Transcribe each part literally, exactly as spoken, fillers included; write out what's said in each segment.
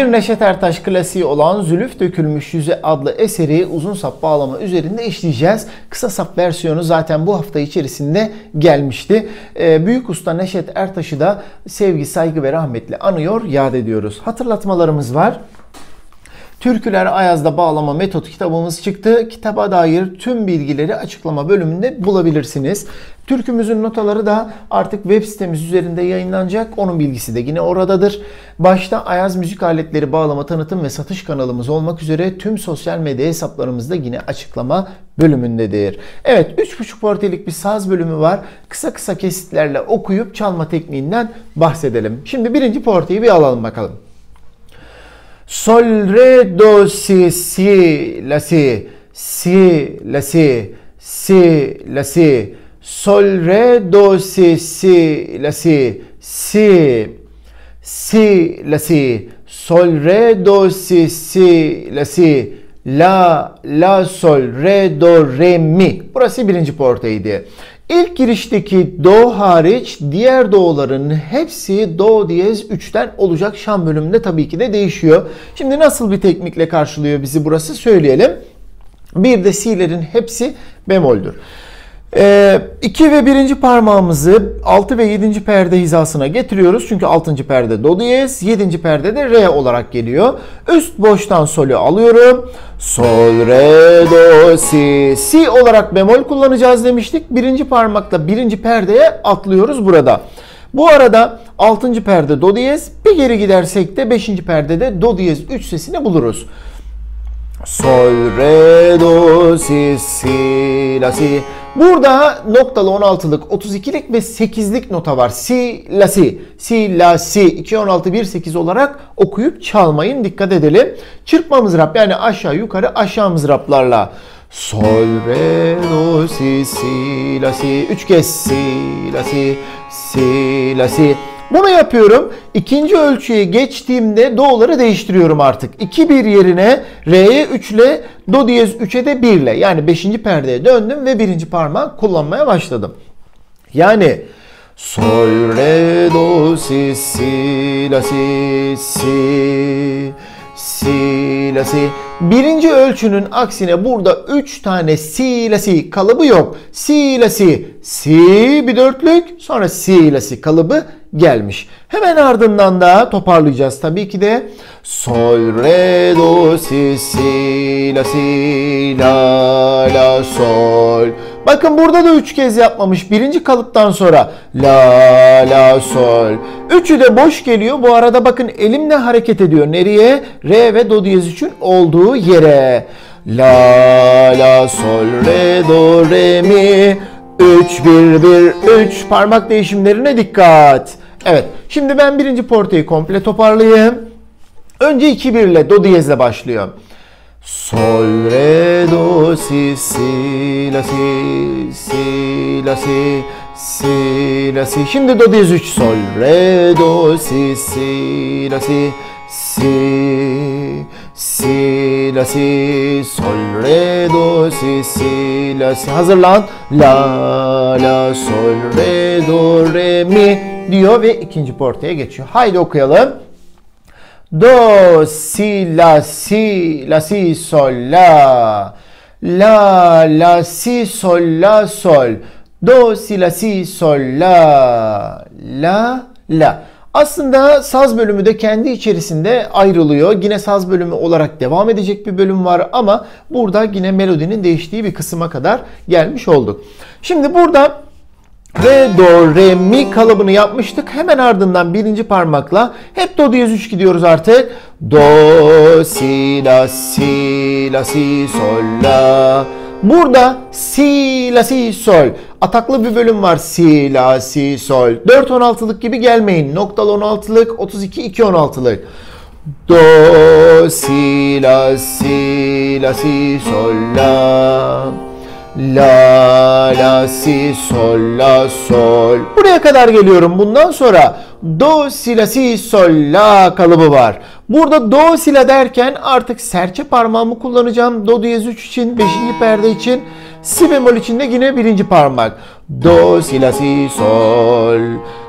Bir Neşet Ertaş klasiği olan Zülüf Dökülmüş Yüze adlı eseri uzun sap bağlama üzerinde işleyeceğiz. Kısa sap versiyonu zaten bu hafta içerisinde gelmişti. Ee, büyük usta Neşet Ertaş'ı da sevgi, saygı ve rahmetle anıyor, yad ediyoruz. Hatırlatmalarımız var. Türküler Ayaz'da bağlama metot kitabımız çıktı. Kitaba dair tüm bilgileri açıklama bölümünde bulabilirsiniz. Türkümüzün notaları da artık web sitemiz üzerinde yayınlanacak. Onun bilgisi de yine oradadır. Başta Ayaz Müzik Aletleri bağlama tanıtım ve satış kanalımız olmak üzere tüm sosyal medya hesaplarımız da yine açıklama bölümündedir. Evet, üç buçuk portelik bir saz bölümü var. Kısa kısa kesitlerle okuyup çalma tekniğinden bahsedelim. Şimdi birinci porteyi bir alalım bakalım. Sol, re, do, si, si, la, si, si, la, si, si, la, si, sol, re, do, si, si, la, si, si, si, la, si, sol, re, do, si, si, la, si, la, la, sol, re, do, re, mi. Burası birinci porteydi. İlk girişteki do hariç diğer do'ların hepsi do diyez üçten olacak. Şam bölümünde tabii ki de değişiyor. Şimdi nasıl bir teknikle karşılıyor bizi burası söyleyelim. Bir de si'lerin hepsi bemoldür. Ee, iki ve birinci parmağımızı altı ve yedinci perde hizasına getiriyoruz. Çünkü altıncı perde do diyez, yedinci perde de re olarak geliyor. Üst boştan solü alıyorum. Sol, re, do, si. Si olarak bemol kullanacağız demiştik. Birinci parmakla birinci perdeye atlıyoruz burada. Bu arada altıncı perde do diyez, bir geri gidersek de beşinci perdede do diyez üç sesini buluruz. Sol, re, do, si, si, la, si. Burada noktalı on altılık, otuz ikilik ve sekizlik nota var. Si, la, si. Si, la, si. iki, on altı, bir, sekiz olarak okuyup çalmayın. Dikkat edelim. Çırpma mızrap yani aşağı yukarı aşağı mızraplarla. Sol, re, do, si, si, la, si. Üç kez si, la, si, si, la, si. Bunu yapıyorum. İkinci ölçüye geçtiğimde do'ları değiştiriyorum artık. iki bir yerine re'ye üç ile, do diyez üçe de bir ile. Yani beşinci perdeye döndüm ve birinci parmağı kullanmaya başladım. Yani sol, re, do, si, si, la, si, si, si, la, si. Birinci ölçünün aksine burada üç tane si, la, si kalıbı yok. Si, la, si, si bir dörtlük, sonra si, la, si kalıbı gelmiş. Hemen ardından da toparlayacağız tabii ki de. Sol, re, do, si, si, la, si, la, la, sol. Bakın burada da üç kez yapmamış. Birinci kalıptan sonra la, la, sol. Üçü de boş geliyor. Bu arada bakın elimle hareket ediyor. Nereye? Re ve do diyez üçün olduğu yere. La, la, sol, re, do, re, mi. üç, bir, bir, üç. Parmak değişimlerine dikkat. Evet. Şimdi ben birinci porteyi komple toparlayayım. Önce iki bir ile do diyezle başlıyor. Sol, re, do, si, si, la, si, si, la, si, si, la, si. Şimdi do diyez üç. Sol, re, do, si, si, la, si, si, si, la, si. Sol, re, do, si, si, la, si. Hazırlan. La, la, sol, re, do, re, mi diyor ve ikinci portaya geçiyor. Haydi okuyalım. Do, si, la, si, la, si, sol, la. La, la, si, sol, la, sol. Do, si, la, si, sol, la. La, la. Aslında saz bölümü de kendi içerisinde ayrılıyor. Yine saz bölümü olarak devam edecek bir bölüm var ama burada yine melodinin değiştiği bir kısma kadar gelmiş olduk. Şimdi burada re, do, re, mi kalıbını yapmıştık. Hemen ardından birinci parmakla hep do diyez üç gidiyoruz artık. Do, si, la, si, la, si, sol, la. Burada si, la, si, sol. Ataklı bir bölüm var. Si, la, si, sol. dört on altılık gibi gelmeyin. Noktalı on altılık, otuz iki, iki on altılık. Do, si, la, si, la, si, sol, la. La, la, si, sol, la, sol. Buraya kadar geliyorum. Bundan sonra do, si, la, si, sol, la kalıbı var. Burada do, si, la derken artık serçe parmağımı kullanacağım. Do diyez üç için, beşinci perde için. Si bemol için de yine birinci parmak. Do, si, la, si, sol.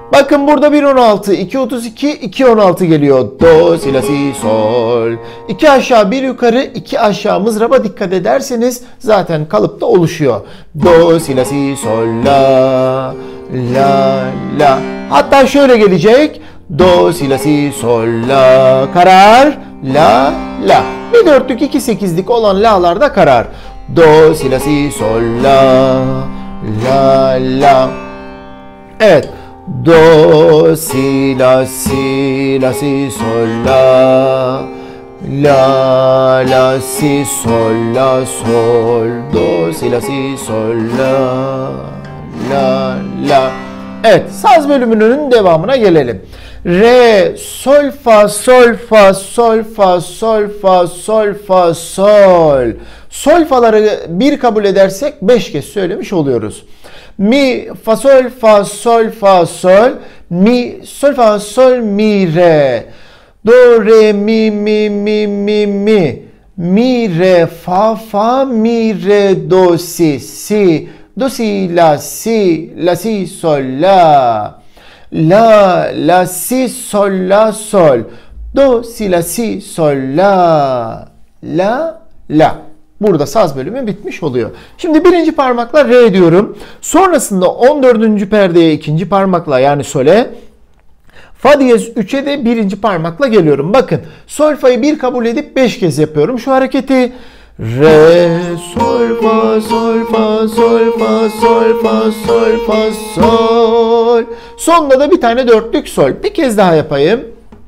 Bakın burada bir on altı, iki otuz iki, iki on altı geliyor. Do, si, la, si, sol. iki aşağı bir yukarı, iki aşağı mızraba dikkat ederseniz zaten kalıpta oluşuyor. Do, si, la, si, sol, la, la, la. Hatta şöyle gelecek. Do, si, la, si, sol, la. Karar. La, la. Bir dörtlük, iki sekizlik olan la'lar da karar. Do, si, la, si, sol, la, la, la. Evet. Do, si, la, si, la, si, sol, la, la, la, si, sol, la, sol, do, si, la, si, sol, la, la, la. Evet, saz bölümünün devamına gelelim. Re, sol, fa, sol, fa, sol, fa, sol, fa, sol, fa, sol. Sol faları bir kabul edersek beş kez söylemiş oluyoruz. Mi, fa, sol, fa, sol, fa, sol. Mi, sol, fa, sol, mi, re. Do, re, mi, mi, mi, mi, mi. Mi, re, fa, fa, mi, re, do, si, si. Do, si, la, si, la, si, sol, la. La, la, si, sol, la, sol. Do, si, la, si, sol, la. La, la. Burada saz bölümü bitmiş oluyor. Şimdi birinci parmakla re diyorum. Sonrasında on dördüncü perdeye ikinci parmakla yani sole. Fa diyez üçe de birinci parmakla geliyorum. Bakın sol fa'yı bir kabul edip beş kez yapıyorum şu hareketi. Re, sol, fa, sol, fa, sol, fa, sol, fa, sol, fa, sol. Sonunda da bir tane dörtlük sol. Bir kez daha yapayım.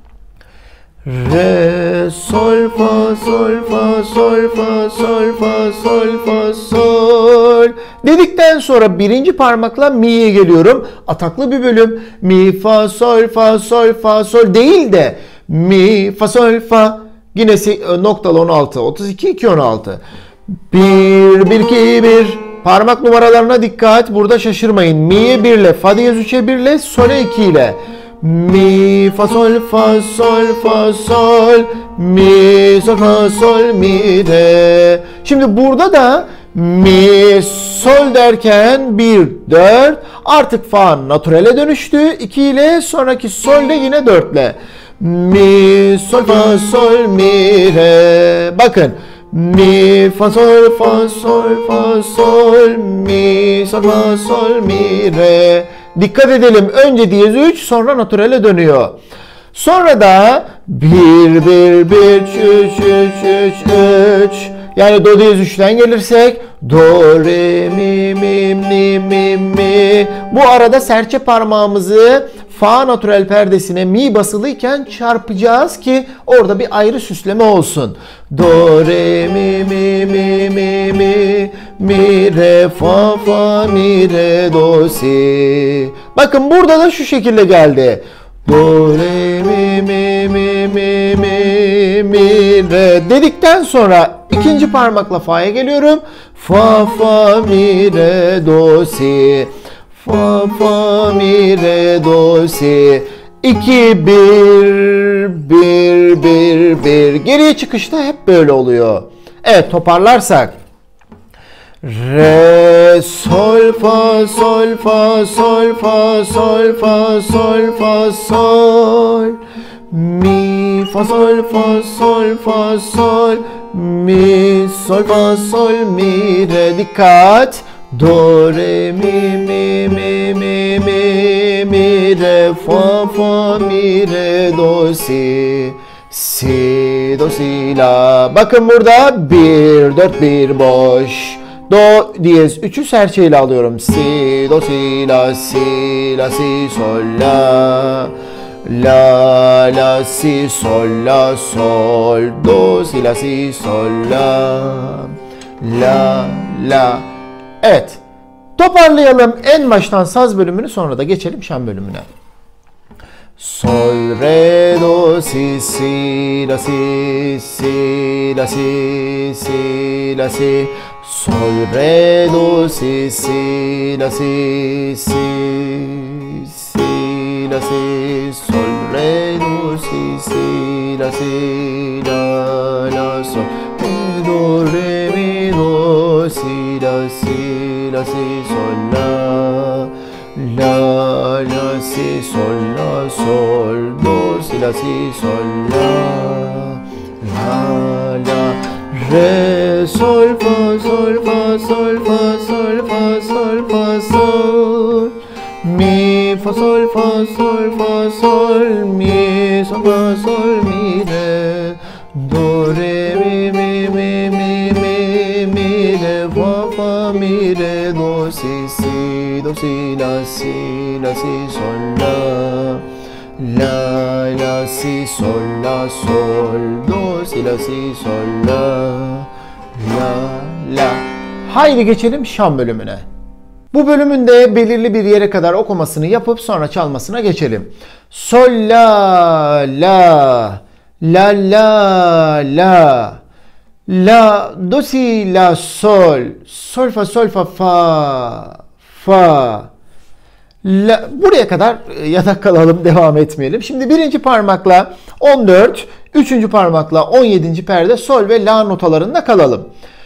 Re, sol, fa, sol, fa, sol, fa, sol, fa, sol, fa, sol. Dedikten sonra birinci parmakla mi'ye geliyorum. Ataklı bir bölüm. Mi, fa, sol, fa, sol, fa, sol değil de mi, fa, sol, fa. Yine noktalı on altı, otuz iki, iki, on altı. bir, bir, iki, bir. Parmak numaralarına dikkat. Burada şaşırmayın. Mi'ye bir ile, fa diyez üçe bir ile, sole iki ile. Mi, fa, sol, fa, sol, fa, sol. Mi, sol, fa, sol, mi, re. Şimdi burada da mi, sol derken bir, dört. Artık fa natürele dönüştü. iki ile sonraki sol de yine dört ile. Mi, sol, fa, sol, mi, re. Bakın. Mi, fa, sol, fa, sol, fa, sol. Mi, sol, fa, sol, mi, re. Dikkat edelim. Önce diyez üç sonra natürele dönüyor. Sonra da bir, bir, bir, üç, üç, üç, üç. Yani do diyez üçten gelirsek do, re, mi, mi, mi, mi, mi. Bu arada serçe parmağımızı fa natürel perdesine mi basılıyken çarpacağız ki orada bir ayrı süsleme olsun. Do, re, mi, mi, mi, mi, mi, mi, re, fa, fa, mi, re, do, si. Bakın burada da şu şekilde geldi. Do, re, mi, mi, mi, mi, mi, mi, re dedikten sonra ikinci parmakla fa'ya geliyorum. Fa, fa, mi, re, do, si. Fa, fa, mi, re, do, si. iki, bir, bir, bir, bir. Geriye çıkışta hep böyle oluyor. Evet, toparlarsak. Re, sol, fa, sol, fa, sol, fa, sol, fa, sol, fa, sol. Mi, fa, sol, fa, sol, fa, sol. Mi, sol, fa, sol, mi, re. Dikkat. Do, re, mi, mi, mi, mi, mi, mi, re, fa, fa, mi, re, do, si. Si, do, si, la. Bakın burada bir, dört, bir boş. Do diyez üçü serçeyle alıyorum. Si, do, si, la, si, la, si, sol, la. La, la, si, sol, la, sol. Do, si, la, si, sol, la. La, la. Evet. Toparlayalım en baştan saz bölümünü, sonra da geçelim şan bölümüne. Sol, re, do, si, si, la, si, si, la, si, si, la, si. Sol, re, do, si, si, la, si, si, si, la, si. Sol, re, do, si, si, la, si, la, la, sol. Re, do, re, mi, do, si, la, si, la, si, sol, la. La, la, si, sol. la si sol la la la re sol fa sol fa sol fa sol fa sol fa sol mi fa sol fa sol fa sol mi sol fa sol mi re do re mi mi mi mi mi mi re fa fa mi re do si si do si la si la si sol la la la si sol la sol do si la si sol la la la. Haydi geçelim Şam bölümüne. Bu bölümün de belirli bir yere kadar okumasını yapıp sonra çalmasına geçelim. Sol la la la la la la do si la sol sol fa sol fa fa fa la. Buraya kadar yatak kalalım, devam etmeyelim. Şimdi birinci parmakla on dört, üçüncü parmakla on yedinci perde sol ve la notalarında kalalım.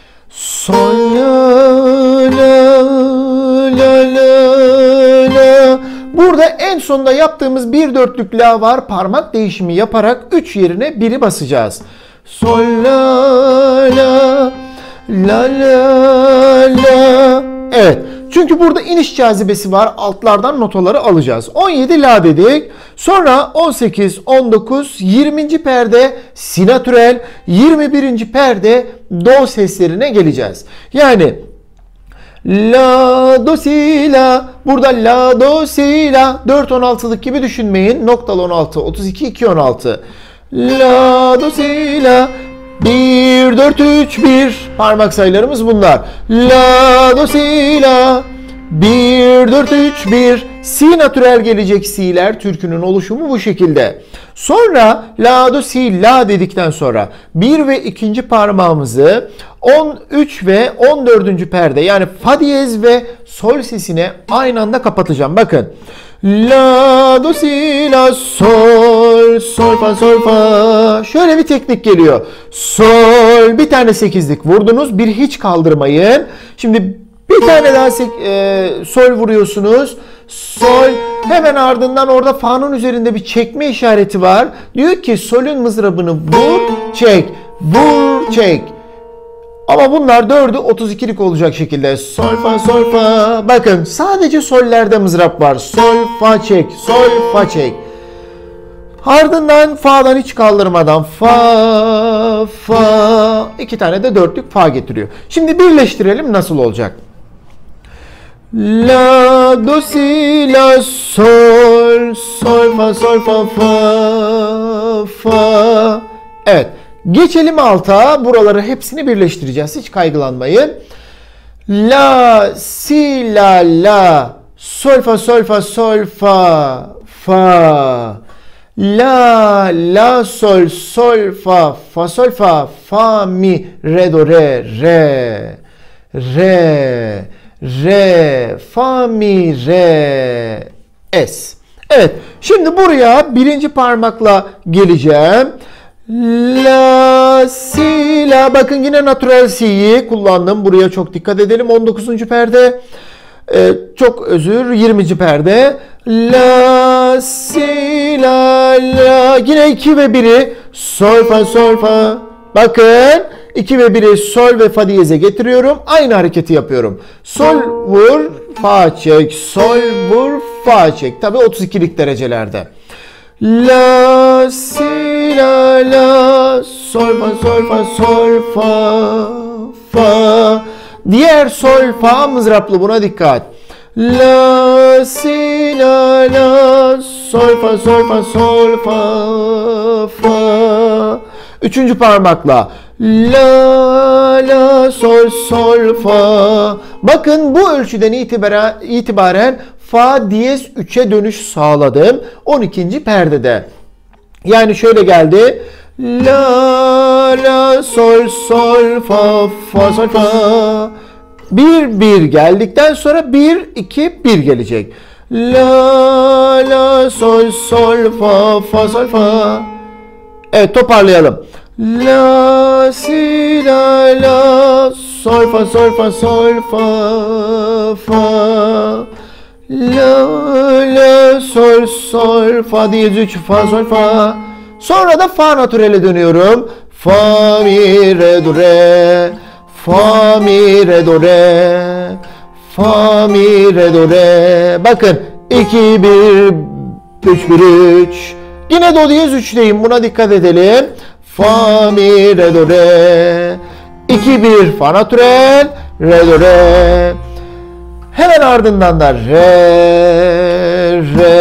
Sol la la la la la. Burada en sonda yaptığımız bir dörtlük la var. Parmak değişimi yaparak üç yerine biri basacağız. Sol la la la la la. Evet. Çünkü burada iniş cazibesi var. Altlardan notaları alacağız. on yedi la dedik. Sonra on sekiz, on dokuz, yirminci perde si natürel, yirmi birinci perde do seslerine geleceğiz. Yani la do si la, burada la do si la, dört on altılık gibi düşünmeyin. Noktalı on altı, otuz iki, iki on altı. La do si la, bir dört üç bir parmak sayılarımız bunlar. La do si la, bir dört üç bir si natürel gelecek. Si'ler türkünün oluşumu bu şekilde. Sonra la do si la dedikten sonra bir ve ikinci parmağımızı on üç ve on dördüncü perde yani fa diyez ve sol sesine aynı anda kapatacağım. Bakın. La do si la sol sol fa sol fa. Şöyle bir teknik geliyor. Sol, bir tane sekizlik vurdunuz, bir hiç kaldırmayın. Şimdi bir tane daha e, sol vuruyorsunuz. Sol, hemen ardından orada fa'nın üzerinde bir çekme işareti var. Diyor ki solün mızrabını vur, çek, vur, çek. Ama bunlar dördü otuz ikilik olacak şekilde. Sol fa sol fa. Bakın sadece sollerde mızrap var. Sol fa çek, sol fa çek. Ardından fa'dan hiç kaldırmadan fa fa, iki tane de dörtlük fa getiriyor. Şimdi birleştirelim, nasıl olacak? La do si la sol sol fa sol fa fa fa. Evet. Geçelim alta. Buraları hepsini birleştireceğiz. Hiç kaygılanmayın. La si la la sol fa sol fa sol fa fa. La la sol sol fa fa sol fa fa mi re do re re re re fa mi re es. Evet. Şimdi buraya birinci parmakla geleceğim. La si la, bakın yine natürel si'yi kullandım. Buraya çok dikkat edelim. on dokuzuncu perde. Ee, çok özür. yirminci perde. La si la la. Yine iki ve biri sol fa sol fa. Bakın iki ve biri sol ve fa diyeze getiriyorum. Aynı hareketi yapıyorum. Sol vur, fa çek. Sol vur, fa çek. Tabii otuz ikilik derecelerde. La si la la sol fa sol fa sol fa fa. Diğer sol fa mızraplı, buna dikkat. La si la la sol fa sol fa sol fa fa. Üçüncü parmakla la la sol sol fa. Bakın bu ölçüden itibaren, itibaren fa diyez üçe dönüş sağladım. on ikinci perdede. Yani şöyle geldi. La la sol sol fa fa sol fa. bir bir geldikten sonra bir iki bir gelecek. La la sol sol fa fa sol fa. Evet, toparlayalım. La si la la sol fa sol fa sol fa fa. La la sol sol fa diyez üç fa sol fa. Sonra da fa natürele dönüyorum. Fa, mi, re, do, re. Fa, mi, re, do, re. Fa, mi, re, do, re. Bakın iki, bir, üç, bir, üç. Yine do diyez üçteyim. Buna dikkat edelim. Fa, mi, re, do, re. iki, bir, fa natürel. Re, do, re. Hemen ardından da re, re,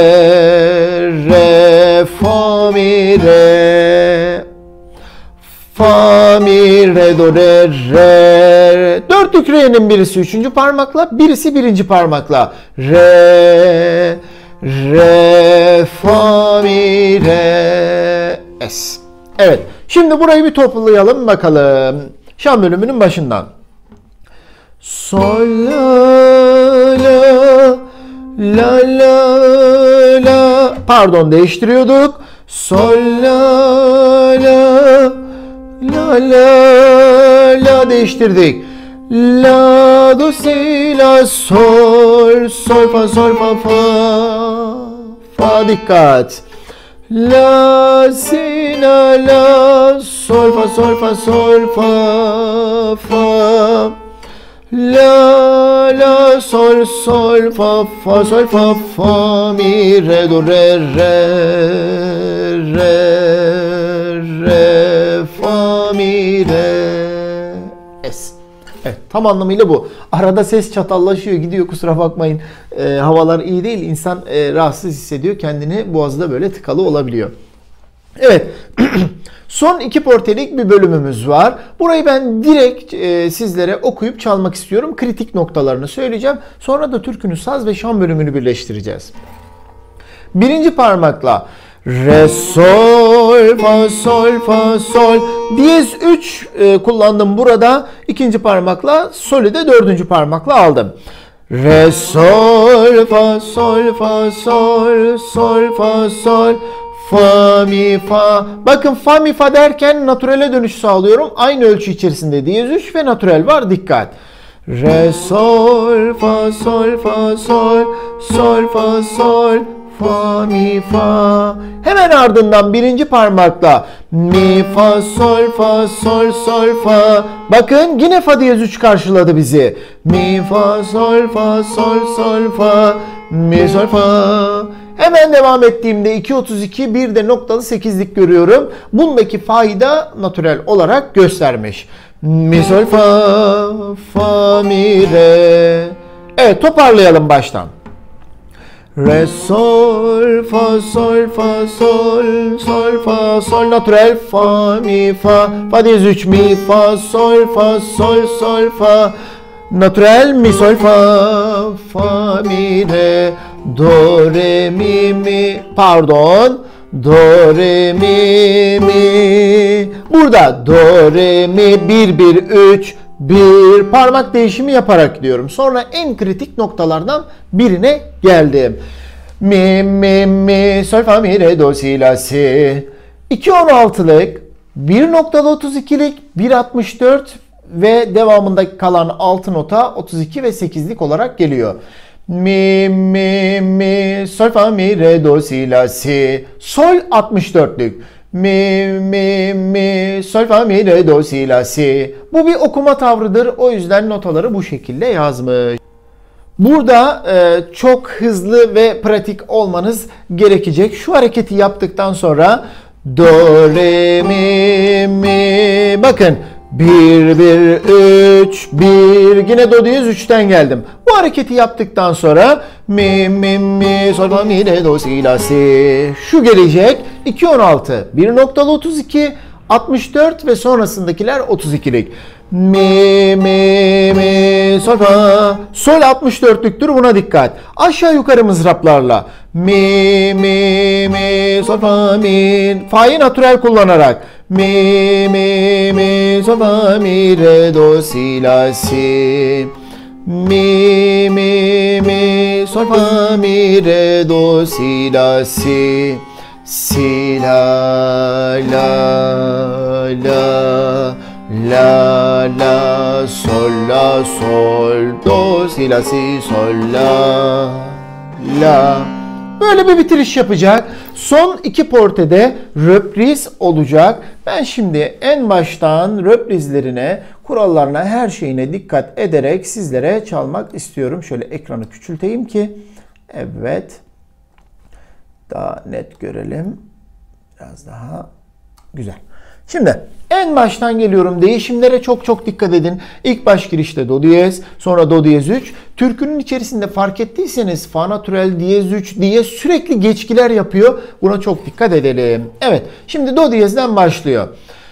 re, fa, mi, re. Fa, mi, re, do, re, re. Dörtlük re'nin birisi üçüncü parmakla, birisi birinci parmakla. Re, re, fa, mi, re, es. Evet. Şimdi burayı bir toplayalım bakalım. Şan bölümünün başından. Sol, la, la, la, la, la. Pardon, değiştiriyorduk. Sol, la, la, la, la, la değiştirdik. La, do, si, la, sol, sol, fa, sol, fa, fa. Fa dikkat. La, si, la, la, sol, fa, sol, fa, sol, fa, fa. La, la, sol, sol, fa, fa, sol, fa, fa, mi, re, do, re, re, re, re, fa, mi, re, es. Evet, tam anlamıyla bu. Arada ses çatallaşıyor, gidiyor, kusura bakmayın. E, havalar iyi değil, insan e, rahatsız hissediyor, kendini boğazda böyle tıkalı olabiliyor. Evet. Son iki portelik bir bölümümüz var. Burayı ben direkt e, sizlere okuyup çalmak istiyorum. Kritik noktalarını söyleyeceğim. Sonra da türkünün saz ve şan bölümünü birleştireceğiz. Birinci parmakla re, sol, fa, sol, fa, sol. Diyez üç e, kullandım burada. İkinci parmakla solü de dördüncü parmakla aldım. Re, sol, fa, sol, fa, sol, sol, fa, sol. Fa, mi, fa. Bakın fa, mi, fa derken natürele dönüş sağlıyorum. Aynı ölçü içerisinde diyez üç ve natürel var. Dikkat. Re, sol, fa, sol, fa, sol, sol, fa, sol, fa, mi, fa. Hemen ardından birinci parmakla mi, fa, sol, fa, sol, sol, fa. Bakın yine fa diyez üç karşıladı bizi. Mi, fa, sol, fa, sol, sol, fa, mi, sol, fa. Hemen devam ettiğimde iki otuz iki, bir de noktalı sekizlik görüyorum. Bundaki fa'yı da natürel olarak göstermiş. Mi, sol, fa, fa, mi, re. Evet, toparlayalım baştan. Re, sol, fa, sol, fa, sol, sol, fa, sol, natürel, fa, mi, fa, fa diyez üç, mi, fa, sol, fa, sol, sol, fa, natürel, mi, sol, fa, fa, mi, re, do, re, mi, mi, pardon, do, re, mi, mi, burada do, re, mi, bir, bir, üç, bir parmak değişimi yaparak gidiyorum. Sonra en kritik noktalardan birine geldim. Mi, mi, mi, sol, fa, mi, re, do, si, la, si. iki on altılık, bir nokta otuz ikilik, bir altmış dört ve devamında kalan altı nota otuz iki ve sekizlik olarak geliyor. Mi, mi, mi, sol, fa, mi, re, do, si, la, si. Sol altmış dörtlük. Mi, mi, mi, sol, fa, mi, re, do, si, la, si. Bu bir okuma tavrıdır. O yüzden notaları bu şekilde yazmış. Burada e, çok hızlı ve pratik olmanız gerekecek. Şu hareketi yaptıktan sonra do, re, mi, mi. Bakın. bir, bir, üç, bir. Yine do diyez üçten geldim. Bu hareketi yaptıktan sonra mi, mi, mi, sol, fa, mi, re, do, si, la, si. Şu gelecek. iki on altı. bir nokta otuz iki, altmış dört ve sonrasındakiler otuz ikilik. Mi, mi, mi, sol, fa. Sol altmış dörtlüktür, buna dikkat. Aşağı yukarı mızraplarla. Mi, mi, mi, sol, fa, mi. Fa'yı natürel kullanarak. Mi, mi, mi, sol, fa, mi, re, do, si, la, si. Mi, mi, mi, sol, fa, mi, re, do, si, la, si. Si, la, la, la, la, la, sol, la, sol, do, si, la, si, sol, la, la. Böyle bir bitiriş yapacak. Son iki portede röpriz olacak. Ben şimdi en baştan röprizlerine, kurallarına, her şeyine dikkat ederek sizlere çalmak istiyorum. Şöyle ekranı küçülteyim ki. Evet. Daha net görelim. Biraz daha güzel. Şimdi en baştan geliyorum. Değişimlere çok çok dikkat edin. İlk baş girişte do diyez, sonra do diyez üç. Türkünün içerisinde fark ettiyseniz fa natürel diyez üç diye sürekli geçkiler yapıyor. Buna çok dikkat edelim. Evet, şimdi do diyezden başlıyor.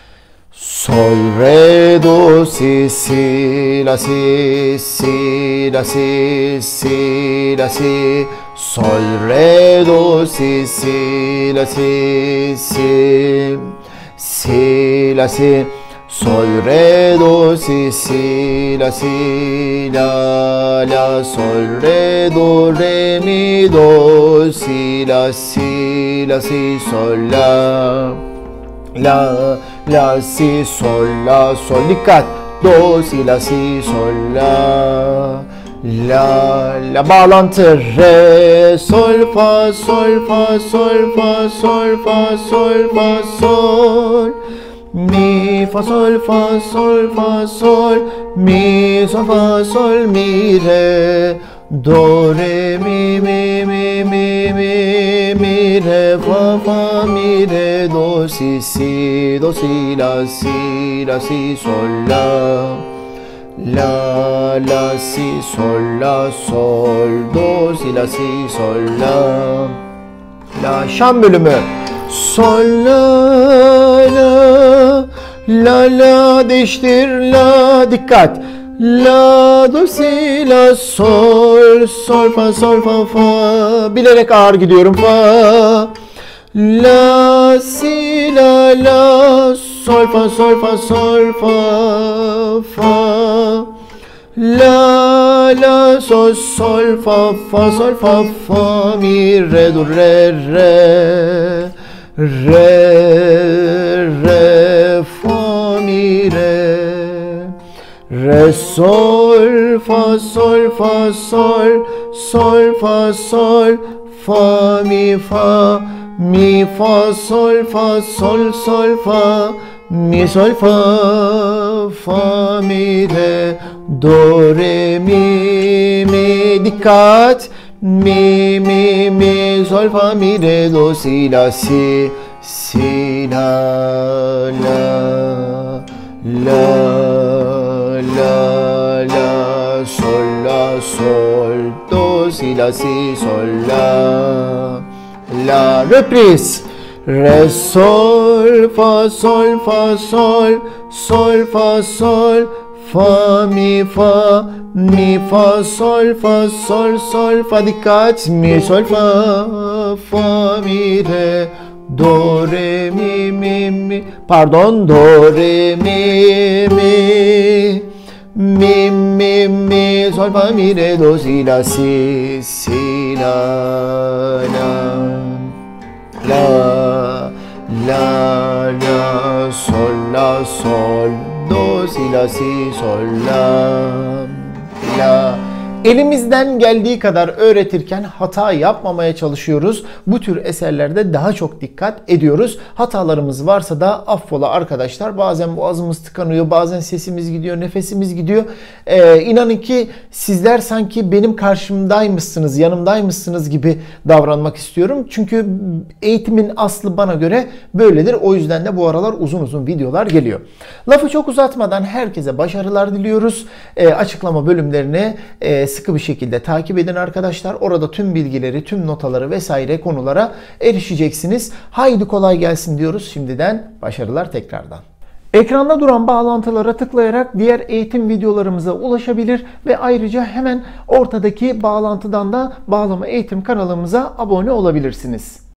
Sol, re, do, si, si, la, si, si, la, si, si, la, si. Sol, re, do, si, si, la, si, si. Si, la, si. Sol, re, do, si, si, la, si, la, la. Sol, re, do, re, mi, do, si, la, si, la, si, sol, la. La, la, si, sol, la, sol. Dikkat. Do, si, la, si, sol, la. La, la bağlantı. Re, sol, fa, sol, fa, sol, fa, sol, fa, sol, fa, sol. Mi, fa, sol, fa, sol, fa, sol. Mi, sol, fa, sol, mi, re. Do, re, mi, mi, mi, mi, mi, mi, re, fa, fa, mi, re, do, si, si, do, si, la, si, la, si, sol, la. La, la, si, sol, la, sol, do, si, la, si, sol, la. La, şan bölümü. Sol, la, la, la, la, değiştir, la, dikkat. La, do, si, la, sol, sol, fa, sol, fa, fa. Bilerek ağır gidiyorum, fa. La, si, la, la, sol, fa, sol, fa, sol, fa, fa. La, la, sol, sol, fa, fa, sol, fa, fa, mi, re, do, re, re. Re, re, fa, mi, re. Re, sol, fa, sol, fa, sol, sol, fa, sol, fa, mi, fa, mi, fa, sol, fa, sol, sol, fa, mi, sol, fa, fa, mi, re, do, re, mi, mi, dikkat. Mi, mi, mi, sol, fa, mi, re, do, si, la, si, si, la, la, la, la, la, sol, la, sol, do, si, la, si, sol, la, la, reprise. Re, sol, fa, sol, fa, sol, sol, fa, sol, fa, mi, fa, mi, fa, sol, fa, sol, sol, fa, dikkat. Mi, sol, fa, fa, mi, re, do, re, mi, mi, mi, pardon, do, re, mi, mi, mi, mi, mi, sol, fa, mi, re, do, si, la, si, si, la, la, la, la, la, sol, la, sol, do, si, la, si, sol, la, la. Elimizden geldiği kadar öğretirken hata yapmamaya çalışıyoruz. Bu tür eserlerde daha çok dikkat ediyoruz. Hatalarımız varsa da affola arkadaşlar. Bazen boğazımız tıkanıyor, bazen sesimiz gidiyor, nefesimiz gidiyor. Ee, inanın ki sizler sanki benim karşımdaymışsınız, yanımdaymışsınız gibi davranmak istiyorum. Çünkü eğitimin aslı bana göre böyledir. O yüzden de bu aralar uzun uzun videolar geliyor. Lafı çok uzatmadan herkese başarılar diliyoruz. Ee, açıklama bölümlerini e, sıkı bir şekilde takip edin arkadaşlar. Orada tüm bilgileri, tüm notaları vesaire konulara erişeceksiniz. Haydi kolay gelsin diyoruz. Şimdiden başarılar tekrardan. Ekranda duran bağlantılara tıklayarak diğer eğitim videolarımıza ulaşabilir ve ayrıca hemen ortadaki bağlantıdan da Bağlama Eğitim kanalımıza abone olabilirsiniz.